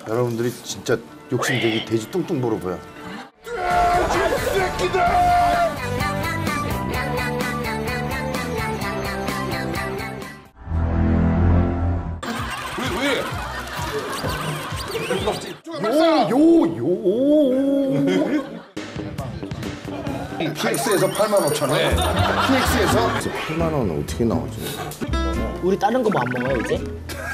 여러분들이 진짜 욕심쟁이 돼지 뚱뚱 보러 보여. PX에서 85,000원. PX에서 8만 원 어떻게 나오지? 우리 다른 거 뭐 안 먹어요 이제?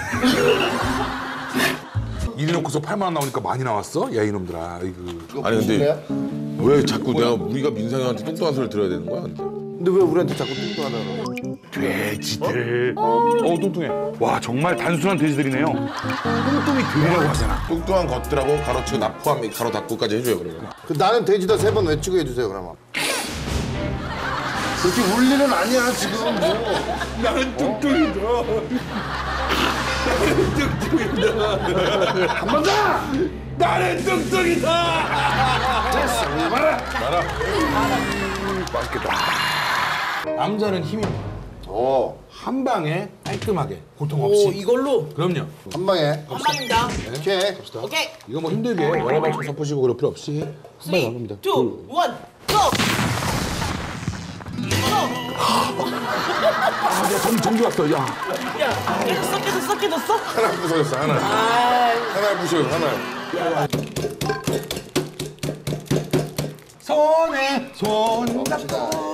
이래 놓고서 8만 원 나오니까 많이 나왔어? 야 이놈들아. 이거. 아니 근데 왜 자꾸 우리가 민상이 형한테 뚱뚱한 소리 들어야 되는 거야? 근데 왜 우리한테 자꾸 뚱뚱하다 그러? 돼지들. 뚱뚱해. 와 정말 단순한 돼지들이네요. 뚱뚱이 돼지라고 하잖아. 뚱뚱한 것들하고 가로치고 나 포함 가로 닫고까지 해줘요 그러면. 그 나는 돼지다 3번 외치고 해주세요 그러면. 그렇게 울 일은 아니야 지금 뭐. 나는 뚱뚱이다. 나는 뚱뚱이다. 한 번 더. 나는 뚱뚱이다. 됐어. 말아. 맛있겠다. 남자는 힘이 한 방에 깔끔하게 고통 없이. 이걸로 그럼요. 한 방에. 한 방입니다. 오케이. 오케이. 이거 뭐 힘들게 여러 발 섞으시고 그럴 필요 없이 한 방에 나갑니다. 2, 1, GO! 야, 정지 왔어. 야. 야, 깨졌어? 하나 부서졌어 하나. 하나 부셔요 하나. 손에 손 잡고.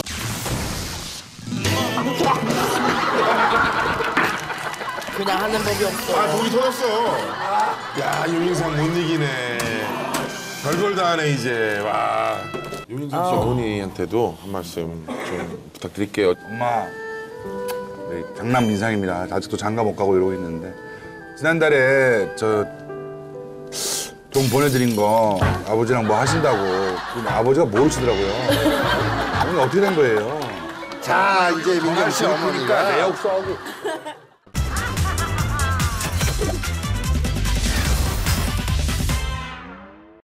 그냥 하는 법이 없어. 아 독이 터졌어. 야 유민상 못 이기네. 별걸 다 하네 이제. 와. 유민상 씨 어머니한테도 한 말씀 좀 부탁드릴게요. 엄마, 네, 강남 민상입니다. 아직도 장가 못 가고 이러고 있는데 지난달에 저 돈 보내드린 거 아버지랑 뭐 하신다고. 근데 아버지가 모르시더라고요. 어머니 어떻게 된 거예요? 자 이제 민경 씨 어머니가 내역서하고